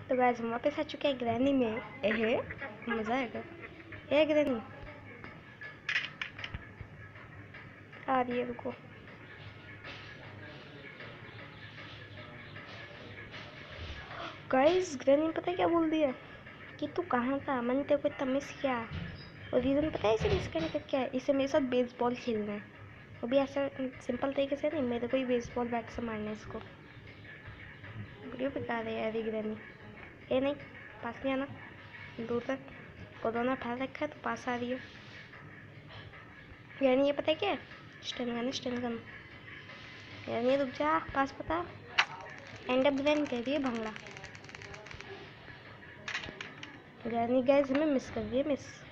तो गाइस हम वापस आ चुके हैं ग्रैनी में। एहे मजा आएगा। ये ग्रैनी आ रही है, रुको। गाइस ग्रैनी पता है क्या बोल दिया कि तू कहाँ था, मैंने तेरे को इतना मिस किया। और रीज़न पता है इसे मिस करने का क्या है? इसे मेरे साथ बेसबॉल खेलना है, वो भी ऐसा सिंपल तरीके से नहीं, मेरे को ही बेसबॉल बैट से मारना है इसको। वीडियो बेकार है यार ये ग्रैनी। ये नहीं, पास नहीं आना, दूर तक। कोरोना फैल रखा है तो पास आ रही है। यानी ये पता है क्या है? Stun gun, stun gun. यानी रुक जा, पास पता। एंड अप ग्रैनी कह रही है भंगड़ा। ग्रैनी गाइस हमें मिस कर रही है, मिस।